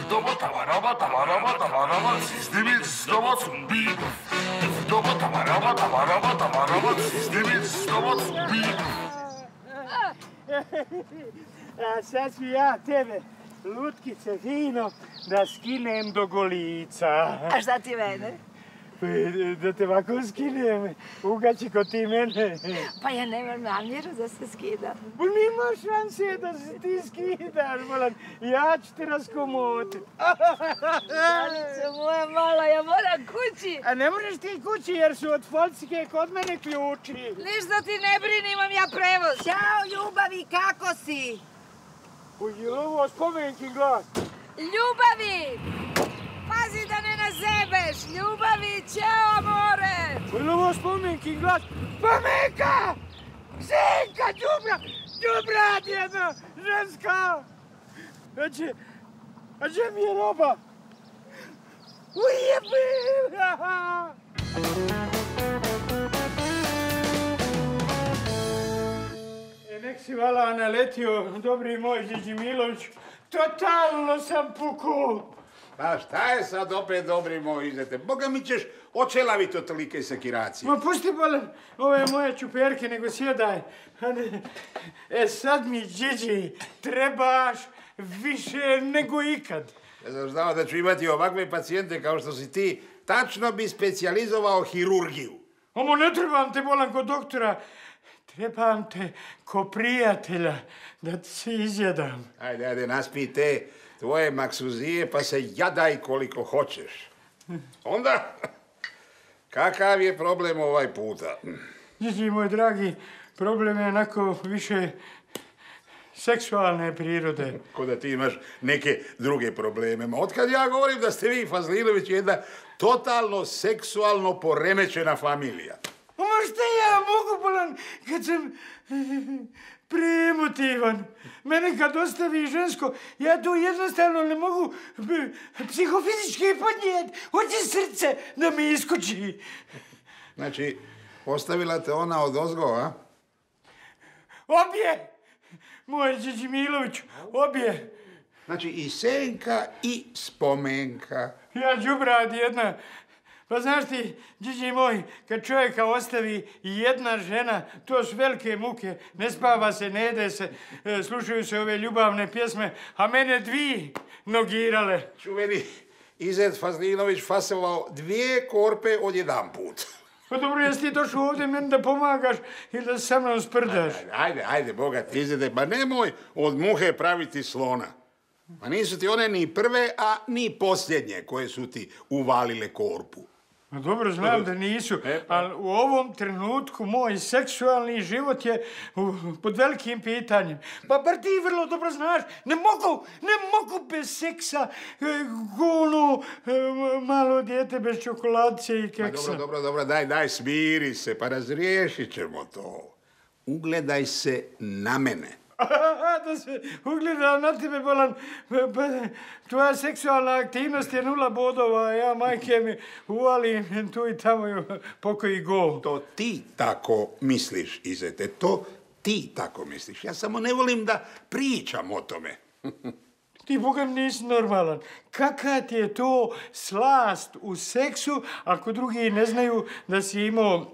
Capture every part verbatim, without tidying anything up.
A sad ću ja tebe, lutkice, fino, da skinem do golica. A šta ti mene? Da te ovako skinem, ugaći ko ti mene. Pa ja nemam namjeru da se skidam. Pa nima šanse da se ti skidaš, bolan. Ja ću te raskomotit. Alice moja mala, ja moram kući. A ne možeš ti kući jer su od Folcike kod mene ključi. Ništa ti ne brini, imam ja prevoz. Ćao, ljubavi, kako si? Uj, ovo spomenkin glas. Ljubavi! Pazi da ne nazebeš! Ljubavi, ćao, amore! Uj, ovo spomenkin glas. Spomenka! Ženka, đubra! Đubra, jedna ženska! A će... A će mi je roba? Ujebe! E, nek si vala naletio, dobri moj Điđi Milović. Totalno sam pukao. Pa šta je sad opet dobri moj izete? Boga mi ćeš očelaviti od tolike sekiracije. Ma pusti bolan ove moje čuperke, nego sjedaj. E sad mi, Điđi, trebaš više nego ikad. Ja sam znao da ću imati ovakve pacijente kao što si ti, tačno bi specijalizovao hirurgiju. Omo, ne trebam te bolan kod doktora. Trebam te ko prijatelja da ti se izjedam. Ajde, ajde, naspij te tvoje maksuzije pa se jadaj koliko hoćeš. Onda, kakav je problem ovaj puta? Điđi, moj dragi, problem je onako više seksualne prirode. Ko da ti imaš neke druge probleme. Ma otkad ja govorim da ste vi, Fazlinović, jedna totalno seksualno poremećena familija. Ma šta ja mogu, bolan, kad sam preemotivan. Mene kad ostavi žensko, ja to jednostavno ne mogu psihofizički podnijeti. Hoće srce da mi iskoči. Znači, ostavila te ona od ozgo, a? Obje! Moj Điđi Milović, obje. Znači, i Senka i Spomenka. Ja đubrad jedna. Pa znaš ti, Điđi moj, kad čovjeka ostavi jedna žena, to su velike muke. Ne spava se, ne jede se, slušaju se ove ljubavne pjesme, a mene dvi nogirale. Čuveni Izet Fazlinović fasovao dvije korpe od jedan put. Pa dobro, jesi ti došao ovdje meni da pomagaš ili da sa mnom sprdaš? Ajde, ajde, ajde, Boga ti Izete, pa nemoj od muhe praviti slona. Pa nisu ti one ni prve, a ni posljednje koje su ti uvalile korpu. No dobro, znam da nisu, ali u ovom trenutku moj seksualni život je pod velikim pitanjem. Pa bar ti vrlo dobro znaš, ne mogu, ne mogu bez seksa, ono malo dijete bez čokoladice i keksa. Pa dobro, dobro, dobro, daj, daj, smiri se, pa razriješit ćemo to. Ugledaj se na mene. Da se ugledam na tebe, bolan, tvoja seksualna aktivnost je nula bodova, a ja, majke mi, uvalim tu i tamo pokoji go. To ti tako misliš, Izete, to ti tako misliš. Ja samo ne volim da pričam o tome. Ti, Boga mi, nisi normalan. Kakva ti je to slast u seksu ako drugi ne znaju da si imao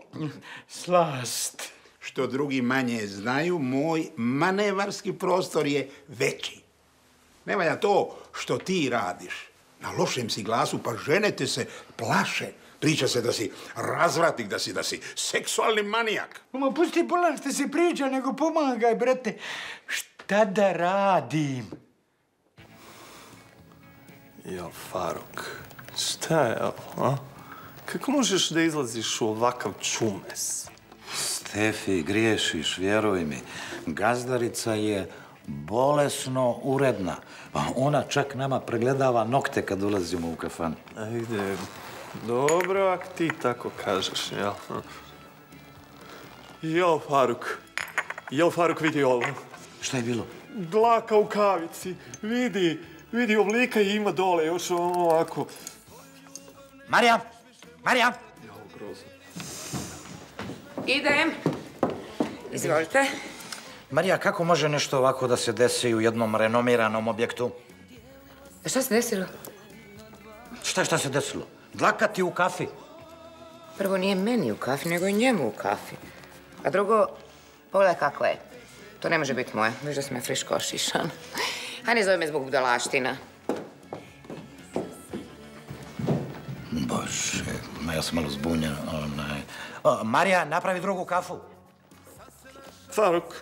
slast? Što drugi manje znaju, moj manevarski prostor je veći. Ne valja to što ti radiš. Na lošem si glasu, pa žene te se plaše. Priča se da si razvratnik, da si, da si seksualni manijak. Ma pusti bolan što se priča, nego pomagaj, brate. Šta da radim? Jel, Faruk, šta je ovo, a? Kako možeš da izlaziš u ovakav čumes? Stefi, griješiš, vjeruj mi. Gazdarica je bolesno uredna. Ona čak nama pregledava nokte kad ulazimo u kafanu. Ajde, dobro, ako ti tako kažeš, jel? Jel, Faruk, jel, Faruk, vidi ovo. Šta je bilo? Dlaka u kavici, vidi, vidi, oblika ima dole, još ovako. Marija, Marija! Jel, grozno. Idem. Izvolite. Marija, kako može nešto ovako da se desi u jednom renomiranom objektu? Šta se desilo? Šta šta se desilo? Dlaka ti u kafi. Prvo, nije meni u kafi, nego i njemu u kafi. A drugo, pogledaj kako je. To ne može biti moje. Viš da sam ja friško ošišan. A ne zove me zbog budalaština. Bože, ma ja sam malo zbunjen. Onaj. O, Marija, napravi drugu kafu. Faruk,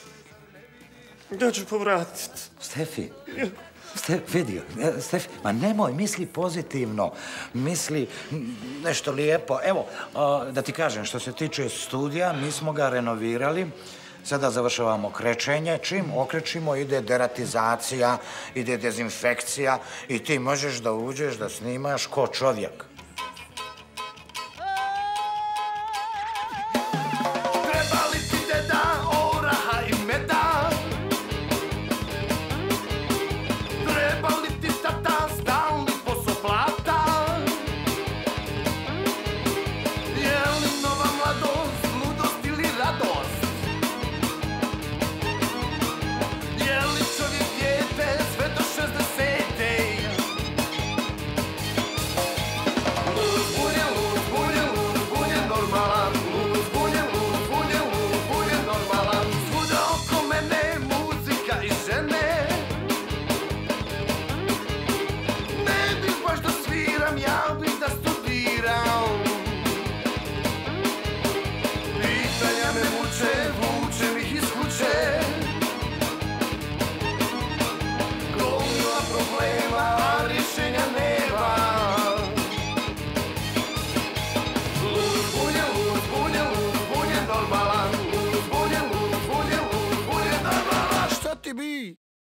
ja ću povratit. Stefi, Ste, vidi, Stefi, ma nemoj, misli pozitivno. Misli nešto lijepo. Evo, da ti kažem, što se tiče studija, mi smo ga renovirali. Sada završavamo krečenje. Čim okrećimo, ide deratizacija, ide dezinfekcija i ti možeš da uđeš, da snimaš ko čovjek. Treba li ti deda, oraha i meda? Treba li ti tata, stalni posoplata? Je li nova mladost, ludost ili radost? Je li čovjek dijete sve do šezdesete? Lud, zbunjen, lud, zbunjen, lud, zbunjen, normalan. Lud, zbunjen, lud, zbunjen, lud, zbunjen, normalan. Svuda oko mene muzika i žene. Ne bih baš da sviram, ja bih da studiram. Pitanja me muče, vučem ih iz kuće. Gomila problema, a rješenja nema. Lud, zbunjen, lud, zbunjen, lud, zbunjen, normalan. Lud, zbunjen, lud, zbunjen, lud, zbunjen, normalan. Šta ti bi?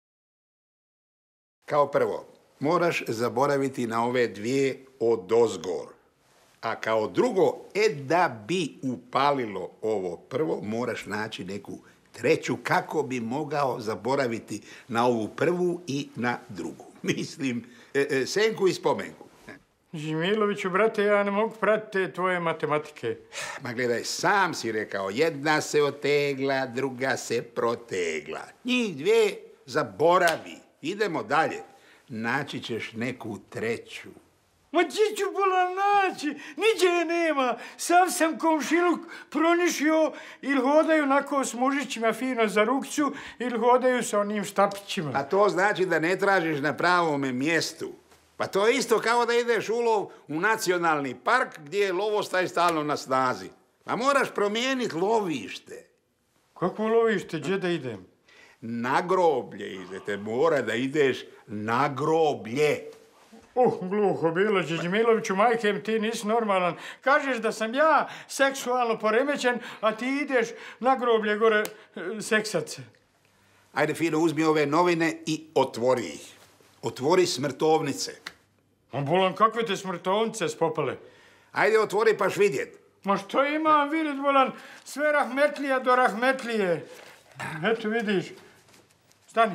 Kao prvo, moraš zaboraviti na ove dvije odozgor. A kao drugo, e da bi upalilo ovo prvo, moraš naći neku treću kako bi mogao zaboraviti na ovu prvu i na drugu. Mislim, e, e, senku i spomenku. Žimiloviću, brate, ja ne mogu pratiti te tvoje matematike. Ma gledaj, sam si rekao, jedna se otegla, druga se protegla. Njih dvije zaboravi. Idemo dalje. Naći ćeš neku treću. Ma gdje ću bola naći? Niđe je nema. Sam sam komšiluk pronišio ili hodaju onako s mužićima fino za rukću ili hodaju sa onim štapićima. A to znači da ne tražiš na pravome mjestu. Pa to je isto kao da ideš u lov u nacionalni park gdje je lovostaj stalno na snazi. Pa moraš promijeniti lovište. Kako lovište? Gdje da idem? Na groblje idete. Mora da ideš na groblje. Uh, gluho bilo, Đeđimiloviću, majkem, ti nisi normalan. Kažeš da sam ja seksualno poremećen, a ti ideš na groblje gore e, seksat se. Ajde, fino, uzmi ove novine i otvori ih. Otvori smrtovnice. Ma bolan, kakve te smrtovnice spopale? Ajde, otvori paš vidjet. Ma što imam vidjet, bolan, sve rahmetlija do rahmetlije. Eto, vidiš. Stani.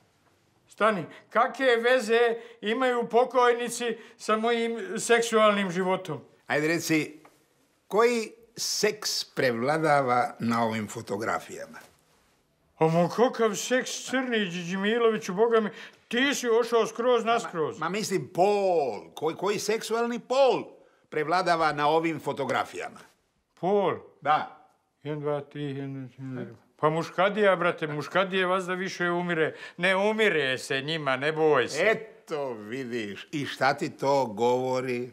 Stani. Kakve veze imaju pokojnici sa mojim seksualnim životom? Ajde, reci, koji seks prevladava na ovim fotografijama? A ma kakav seks, crni Đeđimiloviću, boga mi, ti si ošao skroz naskroz. Ma mislim pol. Koji, koji seksualni pol prevladava na ovim fotografijama? Pol? Da. Jedan, dva, tri, jedan, jedan. Pa muškadija, brate, muškadije vas da više umire. Ne umire se njima, ne boj se. Eto, vidiš. I šta ti to govori?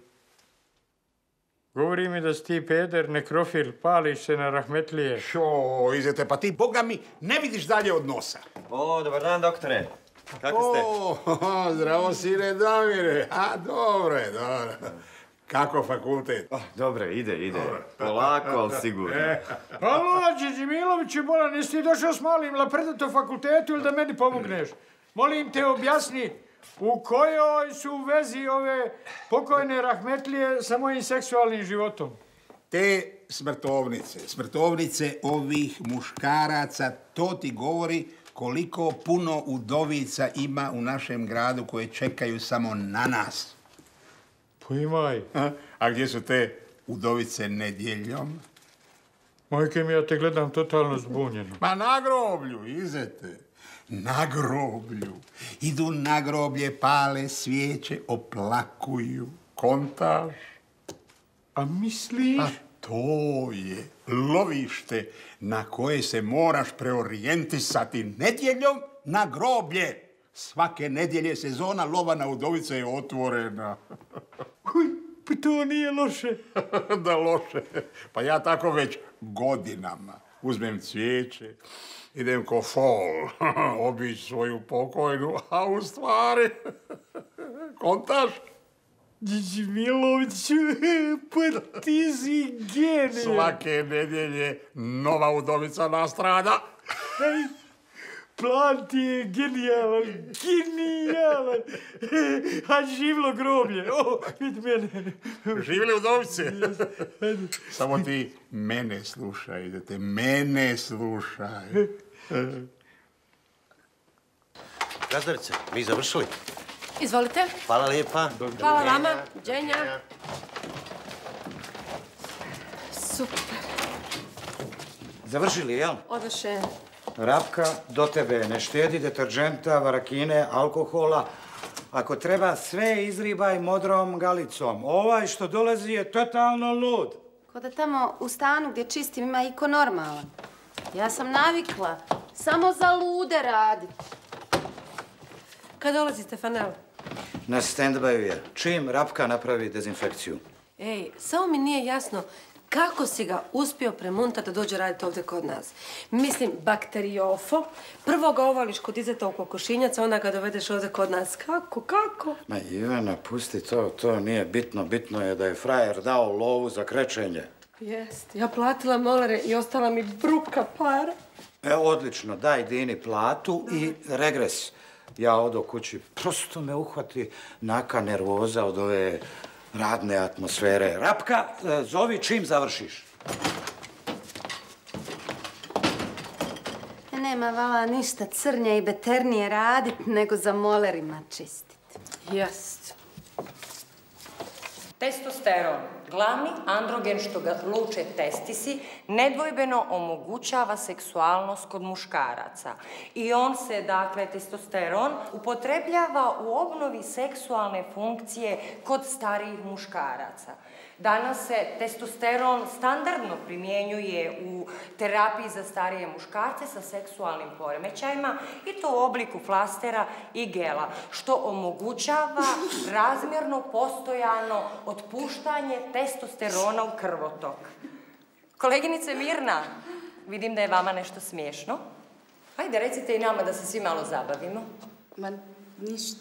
Govori mi da si ti peder, nekrofil, pališ se na rahmetlije. Šo, izete, pa ti, boga mi, ne vidiš dalje od nosa. O, dobar dan, doktore. Kako ste? O, zdravo sine Damire. A, dobro je, dobro. Kako fakultet? Oh, dobro, ide, ide. Polako, ali sigurno. Alo, Đeđimiloviću, bola, nisi ti došao s malim lapredato fakultetu ili da meni pomogneš? Molim te, objasni, u kojoj su vezi ove pokojne rahmetlije sa mojim seksualnim životom? Te smrtovnice, smrtovnice ovih muškaraca, to ti govori koliko puno udovica ima u našem gradu koje čekaju samo na nas. Pa imaj. A, a gdje su te udovice nedjeljom? Majke mi, ja te gledam totalno zbunjeno. Pa na groblju, izete. na groblju. Idu na groblje, pale svijeće, oplakuju. Kontaš? A misliš? A to je lovište na koje se moraš preorijentisati nedjeljom na groblje. Svake nedjelje sezona lova na udovice je otvorena. Uj, pa to nije loše. Da loše. Pa ja tako već godinama uzmem cvijeće, idem ko fol, obić svoju pokojnu, a u stvari, kontaš? Điđi Miloviću, pa ti si genije. Svake nedjelje nova udovica nastrada. Ej, plan ti je genijalan, genijalan. A živlo groblje. O, vidi mene. Živjeli udovice? Samo ti mene slušaj, idete, mene slušaj. Gazdarice, mi završili? Izvolite. Hvala lijepa. Hvala vama. Doviđenja. Super. Završili, jel? Odoše. Rapka, do tebe ne štedi deterđenta, varakine, alkohola. Ako treba, sve izribaj modrom galicom. Ovaj što dolazi je totalno lud. Ko da tamo u stanu gdje čistim ima iko normalan. Ja sam navikla samo za lude radit. Kad dolazite, Fanel? Na stand-byu je. Čim Rapka napravi dezinfekciju. Ej, samo mi nije jasno kako si ga uspio premuntati da dođe raditi ovdje kod nas. Mislim, bakteriofo. Prvo ga ovališ kod izeta u kokošinjaca, onda ga dovedeš ovdje kod nas. Kako, kako? Ma Ivana, pusti to, to nije bitno. Bitno je da je frajer dao lovu za krečenje. Jest, ja platila molere i ostala mi bruka para. E, odlično, daj Dini platu i regres. Ja odo kući, prosto me uhvati naka nervoza od ove radne atmosfere. Rapka, zovi čim završiš. Nema vala ništa crnje i beternije radit nego za molerima čistit. Jest. Testosteron, glavni androgen što ga luče testisi, nedvojbeno omogućava seksualnost kod muškaraca. I on se, dakle, testosteron, upotrebljava u obnovi seksualne funkcije kod starijih muškaraca. Danas se testosteron standardno primjenjuje u terapiji za starije muškarce sa seksualnim poremećajima i to u obliku flastera i gela, što omogućava razmjerno postojano otpuštanje testosterona u krvotok. Koleginice Mirna, vidim da je vama nešto smiješno. Ajde, recite i nama da se svi malo zabavimo. Ma, ništa.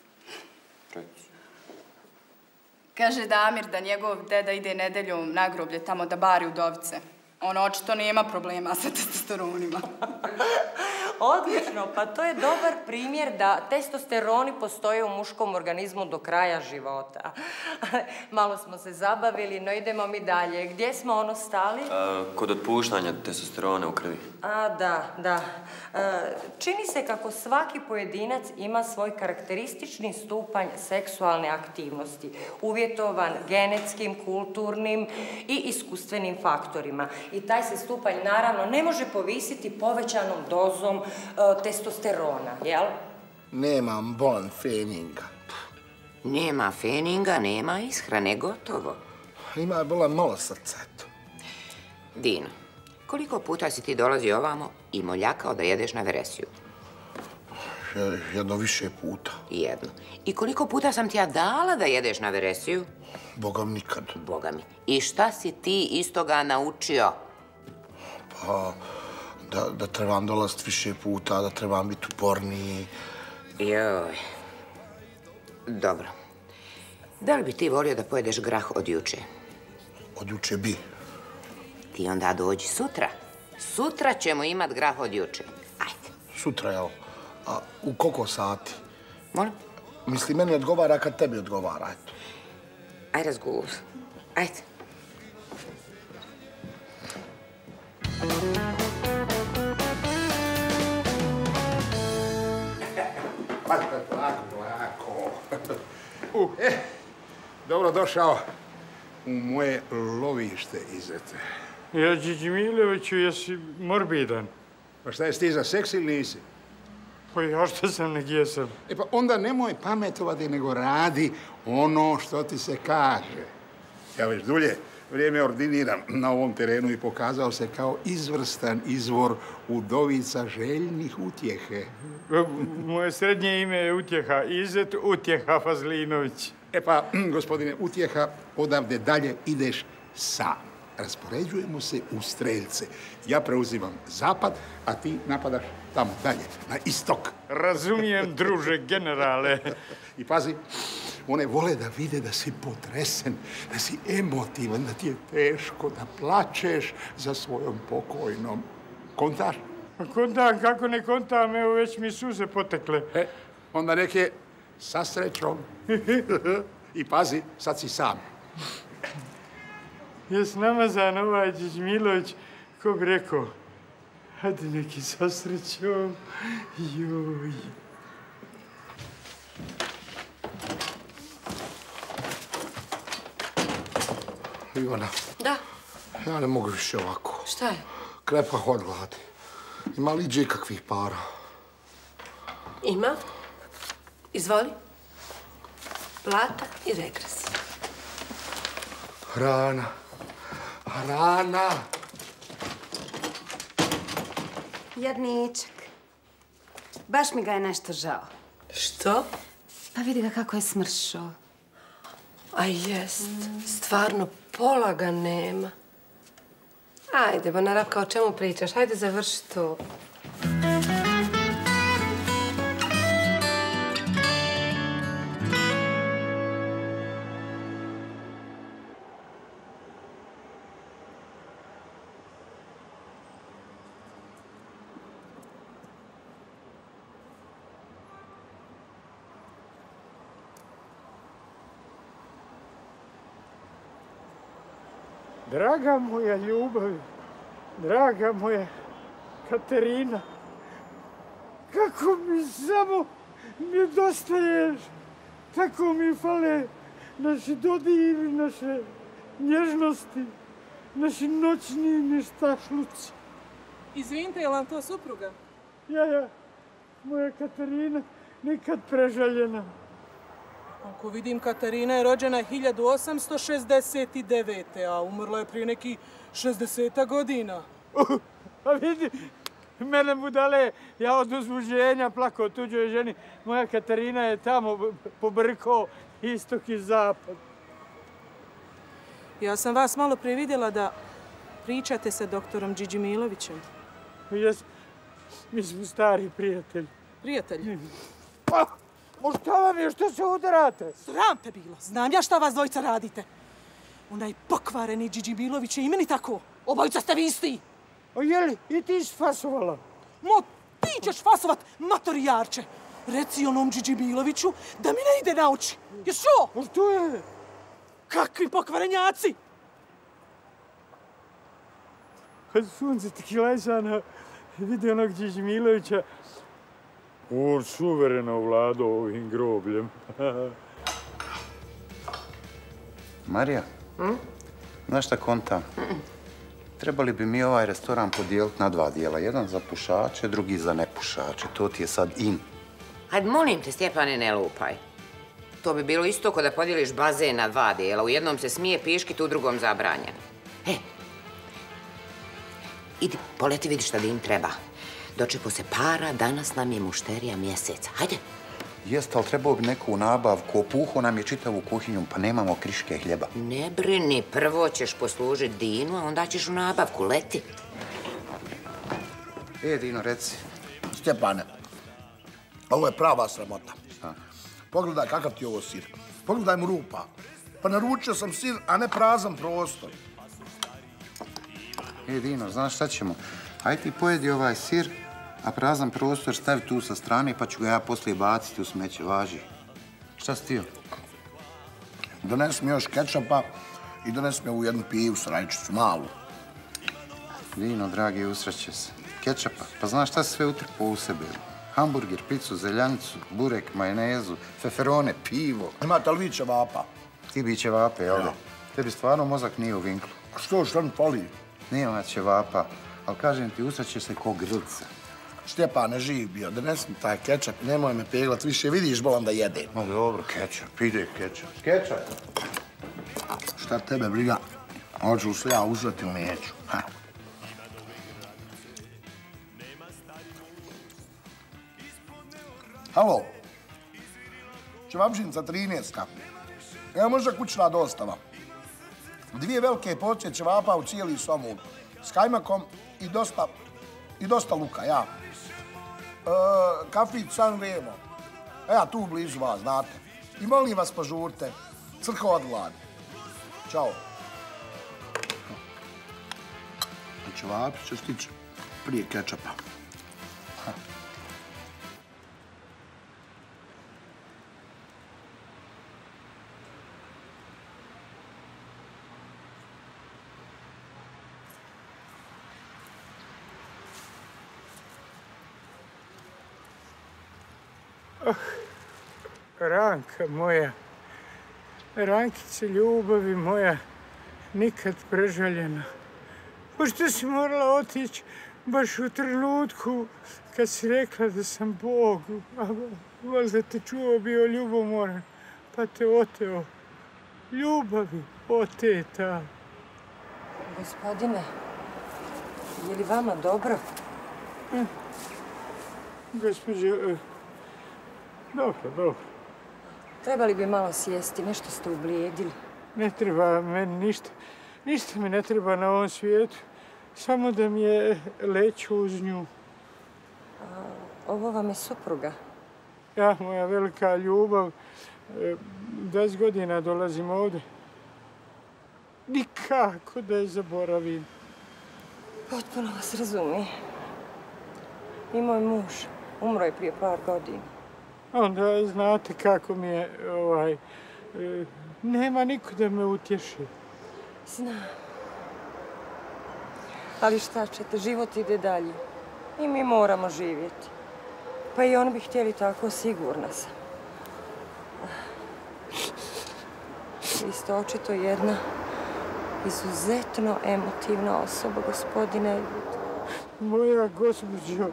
Kaže Damir da njegov deda ide nedeljom na groblje tamo da bari udovice. On očito nema problema sa testosteronima. Odlično, pa to je dobar primjer da testosteroni postoje u muškom organizmu do kraja života. Malo smo se zabavili, no idemo mi dalje. Gdje smo ono stali? A, kod otpuštanja testosterona u krvi. A, da, da. A, čini se kako svaki pojedinac ima svoj karakteristični stupanj seksualne aktivnosti, uvjetovan genetskim, kulturnim i iskustvenim faktorima. I taj se stupanj, naravno, ne može povisiti povećanom dozom uh, testosterona, jel? Nemam bolan feninga. Nema feninga, nema ishrane, gotovo. Ima je bolan malo srca, eto. Dino, koliko puta si ti dolazi ovamo i moljakao da jedeš na veresiju? Jedno više puta. Jedno. I koliko puta sam ti ja dala da jedeš na veresiju? Boga mi nikad. Boga mi. I šta si ti iz toga naučio? Pa, da, da trebam dolaziti više puta, da trebam biti uporniji. Joj. Dobro. Da li bi ti volio da pojedeš grah od juče? Od juče bi. Ti onda dođi sutra. Sutra ćemo imat grah od juče. Ajde. Sutra, jel? A u koliko sati? Molim? Misli, meni odgovara kad tebi odgovara, eto. Aj razgovor. Ajde. Lako, lako. Uh, eh, dobro došao u moje lovište, Izete. Ja, Điđi Miloviću, jesi morbidan? Pa šta jesi ti za seks ili nisi? Pa ja što sam nek jesam? E pa onda nemoj pametovati, nego radi ono što ti se kaže. Ja već dulje vrijeme ordiniram na ovom terenu i pokazao se kao izvrstan izvor udovica željnih utjehe. Moje srednje ime je Utjeha, Izet Utjeha Fazlinović. E pa, gospodine Utjeha, odavde dalje ideš sam. Raspoređujemo se u streljce. Ja preuzimam zapad, a ti napadaš tamo dalje, na istok. Razumijem, druže generale. I pazi, one vole da vide da si potresen, da si emotivan, da ti je teško, da plačeš za svojom pokojnom. Kontaš? Kontam, kako ne kontam, evo već mi suze potekle. E, onda neke sa srećom. I pazi, sad si sam. Jes namazan ovaj Điđmilović, ko bi rekao, hajde neki sa srećom, joj. Ivana. Da? Ja ne mogu više ovako. Šta je? Krepah od gladi. Ima li iđe kakvih para? Ima. Izvoli. Plata i regres. Hrana. Hrana. Jadničak. Baš mi ga je nešto žao. Što? Pa vidi ga kako je smršao. A jest. Stvarno, pola ga nema. Ajde, Bonarapka, o čemu pričaš? Hajde, završi to. Draga moja ljubav, draga moja Katerina, kako mi samo nedostaješ, tako mi fale naši dodiri, naše nježnosti, naši noćni neštašluci. Izvinite, je li vam to supruga? Ja, ja, moja Katerina, nikad prežaljena. Ako vidim, Katarina je rođena hiljadu osamsto šezdeset devete. a umrla je prije nekih šezdeset godina. A vidi, mene budale, ja od uzbuženja plakao tuđoj ženi. Moja Katarina je tamo pobrkao istok i zapad. Ja sam vas malo prije vidjela da pričate sa doktorom Điđimilovićem. Jes, mi smo stari prijatelji. Prijatelji? Pa, šta vam je, što se udarate? Sram te bilo, znam ja šta vas dvojica radite. Onaj pokvareni Điđimilović je i meni tako. Obojica ste vi isti. O jeli, i ti si fasovala? Mo, ti ćeš fasovat, matorijarče. Reci onom Điđimiloviću da mi ne ide na oči. Jes čo? O što je? Kakvi pokvarenjaci? Kad sunce ti kilajsana vidi onog Điđimilovića, on suvereno vladao ovim grobljem. Marija, znaš šta kontam? Trebali bi mi ovaj restoran podijeliti na dva dijela. Jedan za pušače, drugi za nepušače. To ti je sad in. Hajde, molim te, Stjepane, ne lupaj. To bi bilo isto ko da podijeliš bazen na dva dijela. U jednom se smije piškiti, u drugom zabranjen. E, idi, poleti vidi šta da im treba. Dočepo se para, danas nam je mušterija mjeseca. Hajde. Jeste, ali trebao bi neku nabavku. Opuho nam je čitavu kuhinju, pa nemamo kriške hljeba. Ne brini, prvo ćeš poslužiti Dinu, a onda ćeš u nabavku. Leti. E, Dino, reci. Stjepane, ovo je prava sramota. Pogledaj kakav ti je ovo sir. Pogledaj mu rupa. Pa naručio sam sir, a ne prazan prostor. E, Dino, znaš šta ćemo? Ajde ti pojedi ovaj sir, a prazan prostor stavi tu sa strane, pa ću ga ja poslije baciti u smeće, važi. Šta si tio? Dones mi još kečapa i dones mi ovu jednu pivu s rajčicu, malu. Dino, dragi, usreće se. Kečapa, pa znaš šta si sve utrpao u sebe? Hamburger, picu, zeljanicu, burek, majonezu, feferone, pivo. Imate li vi ćevapa? Ti bi ćevape, jel da? Tebi stvarno mozak nije u vinklu. Što, što mi pali? Nema ćevapa, ali kažem ti, usreće se ko grlca. Stjepane, živ bio, donesi mi taj kečap i nemoj me peglat više, vidiš, bolam da jedem. Ma dobro, kečap, ide kečap. Kečap! Šta tebe briga, hoću se ja uzeti u neću. Ha. Halo, Čevapšinca trinaestka. Evo možda kućna dostava. Dvije velike porcije ćevapa u cijeli somun. S kajmakom i dosta, i dosta luka, ja. E, kafić San Remo. E, ja tu blizu vas, znate. I molim vas požurte. Crkva od gladi. Ćao. Ćevapi će stići prije kečapa. Ha. Ah, Ranka moja, Rankice ljubavi moja, nikad prežaljena. Pošto si morala otići baš u trenutku kad si rekla da sam Bog, a valjda te čuo bio ljubomoran, pa te oteo. Ljubavi oteta. Gospodine, je li vama dobro? Hm. Gospođo, dobro, dobro. Trebali bi malo sjesti, nešto ste ublijedili. Ne treba meni ništa. Ništa mi ne treba na ovom svijetu. Samo da mi je leću uz nju. A, ovo vam je supruga? Ja, moja velika ljubav. Deset godina dolazim ovdje. Nikako da je zaboravim. Potpuno vas razumijem. I moj muž umro je prije par godina. Onda znate kako mi je, ovaj, e, nema niko da me utješi. Znam. Ali šta ćete, život ide dalje. I mi moramo živjeti. Pa i oni bi htjeli tako, sigurna sam. Vi ste očito jedna izuzetno emotivna osoba, gospodine. Moja gospođo,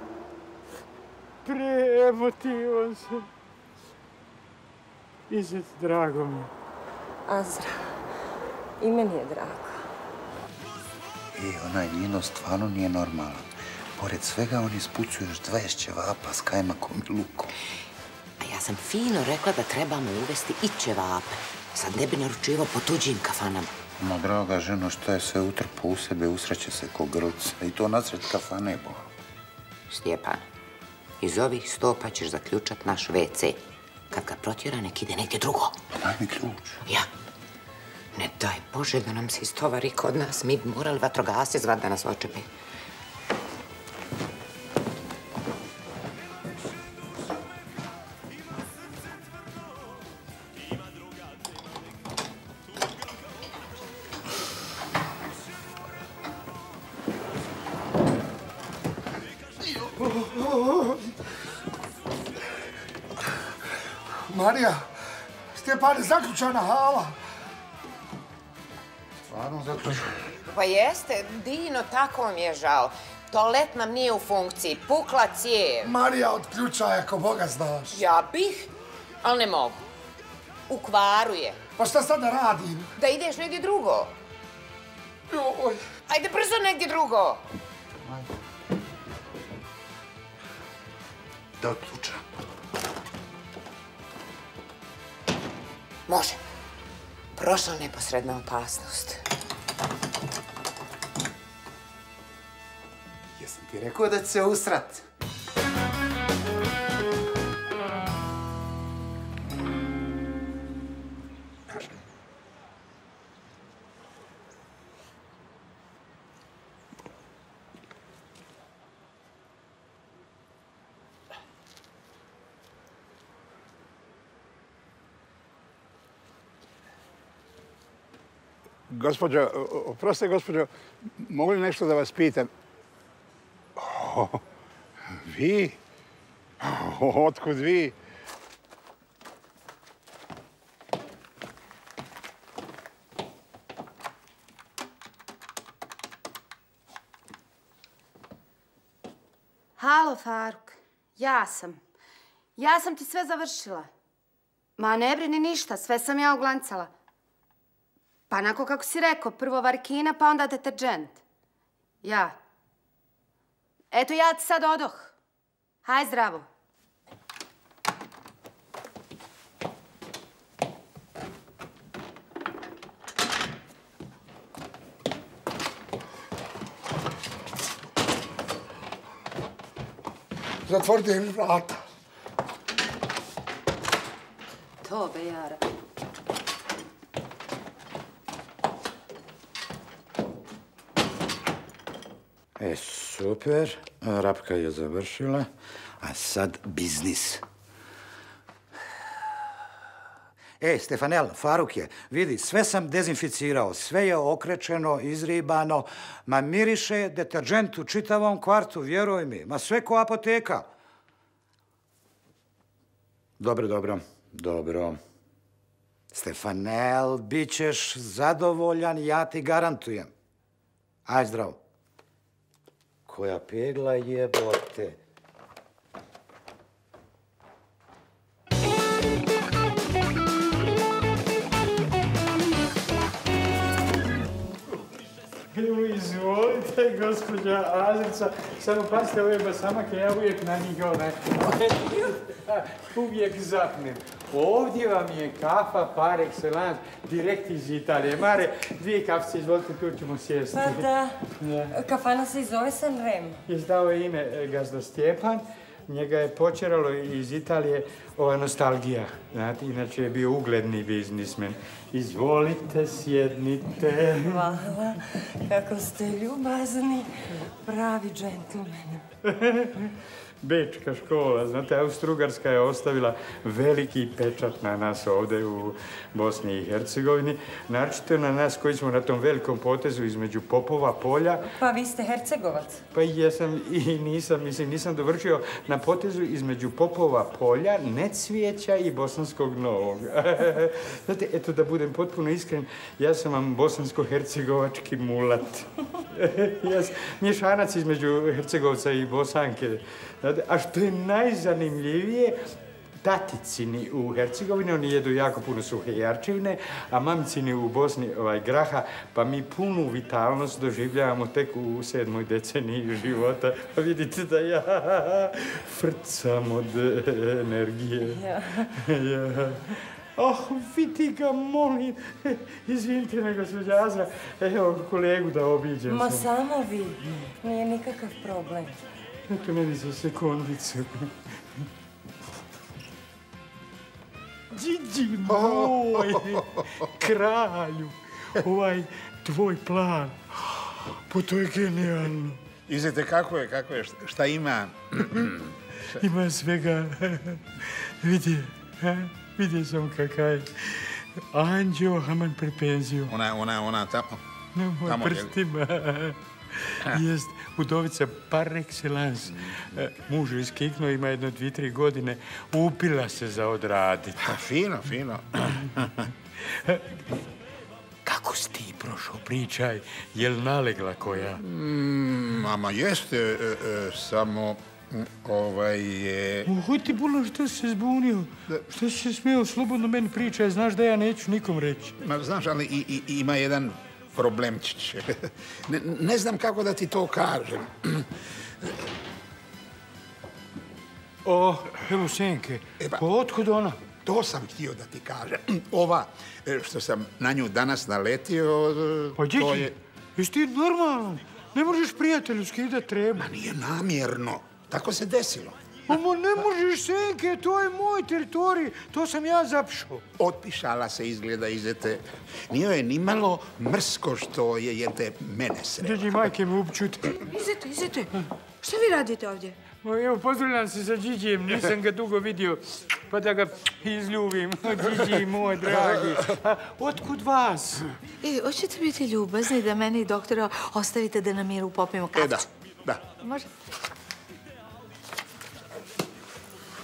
preemotivan sam. Izet, drago mi. Azra, i meni je drago. I onaj Nino stvarno nije normalan. Pored svega on ispucuje još dvadeset ćevapa s kajmakom i lukom. A ja sam fino rekla da trebamo uvesti i ćevape. Sad ne bi naručivao po tuđim kafanama. Ma, draga ženo, što je sve utrpo u sebe, usreće se ko grlc. I to nasred kafane, bo. Stjepan, iz ovih stopa ćeš zaključat naš ve ce. Kad ga protjera, nek ide negdje drugo. Pa daj mi ključ. Ja. Ne daj Bože da nam se istovari kod nas. Mi bi morali vatrogasce zvat da nas očepe. Marija, Stjepane, zaključana hala. Stvarno zaključana? Pa jeste, Dino, tako mi je žao. Toalet nam nije u funkciji, pukla cijev. Marija, otključaj ako Boga znaš. Ja bih, ali ne mogu. U kvaru je. Pa šta sad da radim? Da ideš negdje drugo. Joj. Ajde brzo negdje drugo. Da otključam. Može. Prošla neposredna opasnost. Jesam ti rekao da će se usrat? Gospođo, oprostite, gospođo, mogu li nešto da vas pitam? O, vi? O, otkud vi? Halo, Faruk. Ja sam. Ja sam ti sve završila. Ma ne brini ništa, sve sam ja oglancala. Pa onako kako si rekao, prvo varkina, pa onda deterđent. Ja. Eto, ja ti sad odoh. Haj, zdravo. Zatvorite mi vrata. To, bejara. E, super. Rapka je završila. A sad biznis. E, Stefanel, Faruk je, vidi, sve sam dezinficirao, sve je okrečeno, izribano, ma miriše deterđent u čitavom kvartu, vjeruj mi, ma sve ko apoteka. Dobro, dobro, dobro. Stefanel, bit ćeš zadovoljan, ja ti garantujem. Aj, zdravo. Koja pegla jebote. Izvolite, gospođa Azrica. Samo pazite, ove basamake, ja uvijek na njih onaj... Uvijek zapnem. Ovdje vam je kafa par excellence, direkt iz Italije. Mare, dvije kafice, izvolite, tu ćemo sjesti. Pa da, kafana se zove Sanremo. Je zdao ime gazda Stjepan. Njega je počeralo iz Italije ova nostalgija. Znate, inače je bio ugledni biznismen. Izvolite, sjednite. Hvala, kako ste ljubazni, pravi džentlmen. Bečka škola, znate, Austro-Ugarska je ostavila veliki pečat na nas ovdje u Bosni i Hercegovini. Naročito na nas koji smo na tom velikom potezu između Popova polja. Pa vi ste Hercegovac. Pa i jesam i nisam, mislim, nisam dovršio na potezu između Popova polja, Necvijeća i Bosanskog Novog. Znate, eto, da budem potpuno iskren, ja sam vam bosansko-hercegovački mulat. Ja sam mješanac između Hercegovca i Bosanke. A što je najzanimljivije, taticini u Hercegovini, oni jedu jako puno suhe jarčevine, a mamicini u Bosni ovaj, graha, pa mi punu vitalnost doživljavamo tek u sedmoj deceniji života. Pa vidite da ja frcam od energije. Ja. Ja. Oh, vidi ga, molim. Izvinite me, gospođa Azra. Evo, kolegu da obiđem. Ma sam. samo vi, nije nikakav problem. Eto meni za sekundicu. Điđi moj, kralju, ovaj tvoj plan, pa to je genijalno. Izvete, kako je, kako je, šta ima? Ima svega, vidi, vidi sam kakav je. Anđeo Haman pred penziju. Ona, ona, ona tamo. Na moj prstima. Jest, udovica par excellence. Muž je iskiknuo, ima jedno dvije, tri godine. Upila se za odraditi. Fino, fino. Kako si ti prošao, pričaj? Jel nalegla koja? Mm, mama, jeste, e, e, samo... Ovaj je... Hoj ti, Bulan, što si se zbunio? Što si se smio? Slobodno meni pričaj, znaš da ja neću nikom reći. Ma, znaš, ali i, i, ima jedan problemčić. Ne, ne znam kako da ti to kažem. O, evo Senke, E pa, pa otkud ona? To sam htio da ti kažem. Ova, što sam na nju danas naletio, Pa to djeki, je... jesi ti normalan? Ne možeš prijatelju skidat treba. Ma nije namjerno. Tako se desilo. Oma, ne možeš, Senke, to je moj teritorij. To sam ja zapšao. Otpišala se izgleda izete. Nije je nimalo mrsko što je, jer te mene srela. Djeđi, majke me upčuti. Izete, izete. Šta vi radite ovdje? Ma, evo, pozdravljam se sa Điđijem. Nisam ga dugo vidio, pa da ga izljubim. Điđi, moj dragi. A, otkud vas? E, hoćete biti ljubazni da meni i doktora ostavite da na miru popijemo kafu? E, da, da. Može?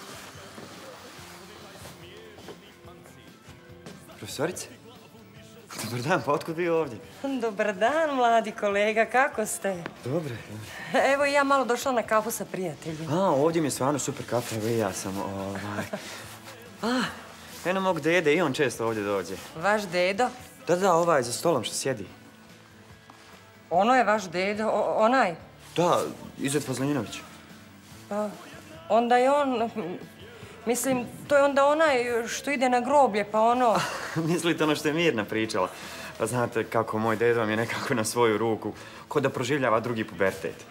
Profesorice? Dobar dan, pa otkud vi ovdje? Dobar dan, mladi kolega, kako ste? Dobre. Evo i ja malo došla na kafu sa prijateljima. A, ovdje mi je stvarno super kafa, evo i ja sam, ovaj... A, eno mog dede, i on često ovdje dođe. Vaš dedo? Da, da, ovaj za stolom što sjedi. Ono je vaš dedo, o- onaj? Da, Izet Fazlinović. Pa, onda je on... Mislim, to je onda onaj što ide na groblje, pa ono... Mislite ono što je Mirna pričala. Pa znate kako moj dedo vam je nekako na svoju ruku, ko da proživljava drugi pubertet.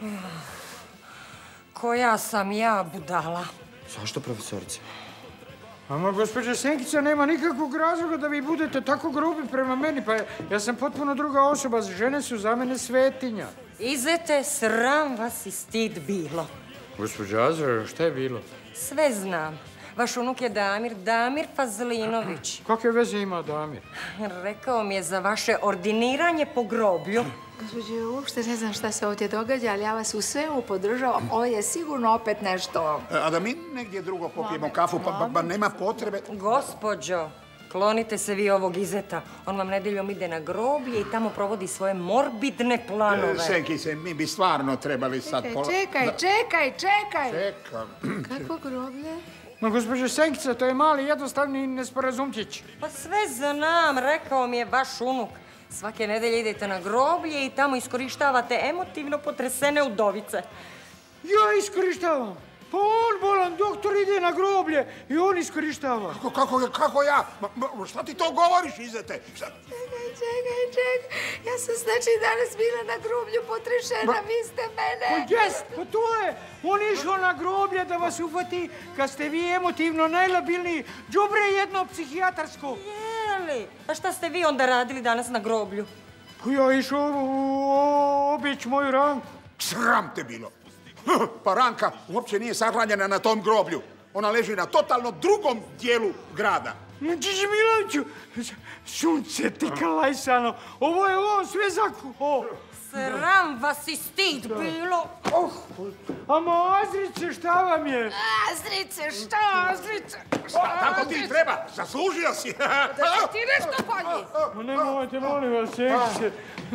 Koja sam ja budala. Zašto, profesorice? Ama, gospođa Senkica, nema nikakvog razloga da vi budete tako grubi prema meni. Pa ja sam potpuno druga osoba. Žene su za mene svetinja. Izete, sram vas i stid bilo. Gospođa Azra, šta je bilo? Sve znam. Vaš unuk je Damir, Damir Fazlinović. Kakve veze ima Damir? Rekao mi je za vaše ordiniranje po groblju. Gospođo, uopšte ne znam šta se ovdje događa, ali ja vas u svemu podržavam. Ovo je sigurno opet nešto... A da mi negdje drugo popijemo kafu, pa, pa, pa nema potrebe. Gospođo, klonite se vi ovog Izeta. On vam nedeljom ide na groblje i tamo provodi svoje morbidne planove. Senkice, mi bi stvarno trebali sad... Čekaj, pola- čekaj, Da- čekaj, čekaj! Čekam. Kakvo groblje? Ma, gospođo Senkica, to je mali, jednostavni nesporazumčić. Pa sve znam, rekao mi je vaš unuk. Svake nedelje idete na groblje i tamo iskorištavate emotivno potresene udovice. Ja iskorištavam. Pa on, bolan doktor, ide na groblje i on iskorištava. Kako, kako, kako ja? Ma, ma, šta ti to govoriš, Izete? Šta? Čekaj, čekaj, čekaj. Ja sam znači danas bila na groblju potrešena, vi ste mene. Pa jest, pa to je. On je išao na groblje da vas ufati kad ste vi emotivno najlabilniji. Đubre jedno psihijatarsko. Jeli? A šta ste vi onda radili danas na groblju? Pa ja išao obić moju Ranku. Sram te bilo. Pa Ranka uopće nije sahranjena na tom groblju. Ona leži na totalno drugom dijelu grada. Čiči Miloviću, sunce ti kalajsano. Ovo je on sve zakuo. Sram vas i stid bilo. Oh, ama Azrice, šta vam je? Azrice, šta Azrice? Pa, tako ti treba, zaslužio si. Da si ti nešto bolji. Ma nemojte, molim vas, Senkice.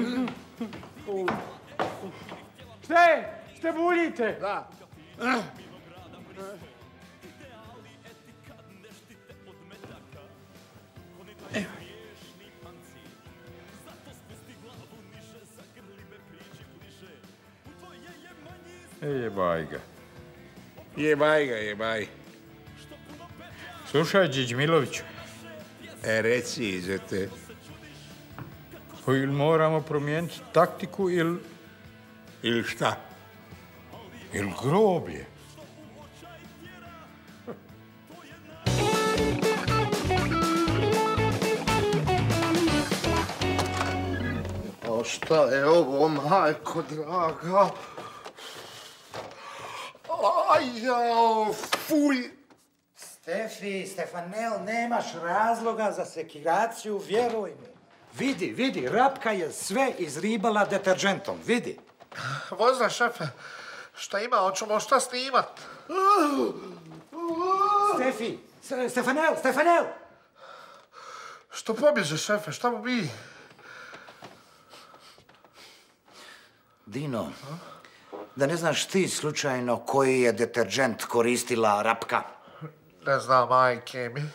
Šta je? Šta buljite? Da. E, jebaj ga. Jebaj ga, jebaj. Slušaj, Điđ Miloviću. E, reci, Izete. Pa ili moramo promijeniti taktiku ili... Ili šta? Ili groblje. A šta je ovo, majko draga? Aj, jao, fuj! Stefi, Stefanel, nemaš razloga za sekiraciju, vjeruj mi. Vidi, vidi, Rapka je sve izribala deterđentom, vidi. Vozna, šefe, šta ima, hoćemo šta snimat? Stefi, S- Stefanel, Stefanel! Što pobježe, šefe, šta mu bi? Dino, da ne znaš ti slučajno koji je deterđent koristila Rapka? Ne znam, majke mi.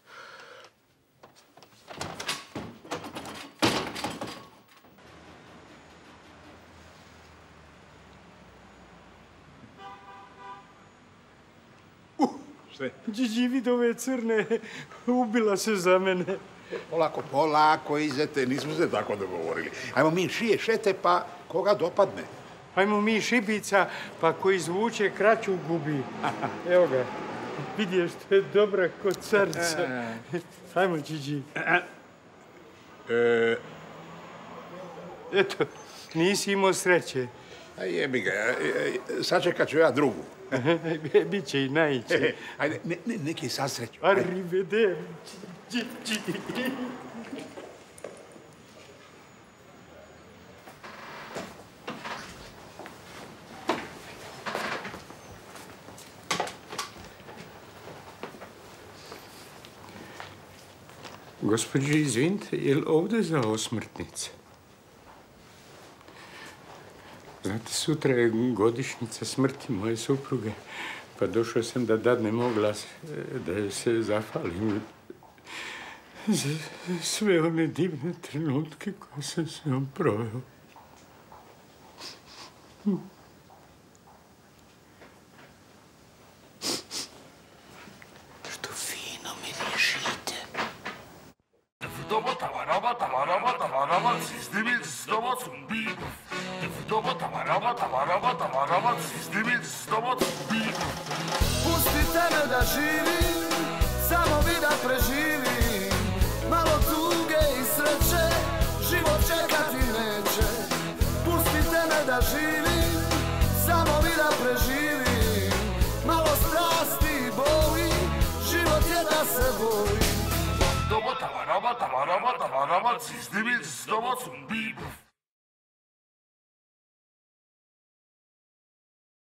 Sve. Điđi, vidi ove crne. Ubila se za mene. Polako, polako, Izete, nismo se tako dogovorili. Ajmo mi šije šete, pa koga dopadne. Ajmo mi šibica, pa ko izvuče kraću gubi. Evo ga. Vidješ, što je dobra kod carca. Ajmo, Điđi. E, Eto, nisi imao sreće. a jebi ga, e, e, sačekat ću ja drugu. Biće i najiće. Ajde, ne, ne, neki sasreću. Arrivederci, Điđi. Gospođi, izvinite, je li ovdje za osmrtnice? Znate, sutra je godišnjica smrti moje supruge, pa došao sam da dadnem oglas, da joj se zahvalim za sve one divne trenutke koje sam s njom proveo. Što fino mirišite. Pustite me da živim, samo vi da preživim. Malo tuge i sreće, život čekati neće. Pustite me da živim, samo vi da preživim. Malo strasti i boli, život je da se voli. Dobo tava raba, tava raba, tava raba, cis divic, dobo cum bibov.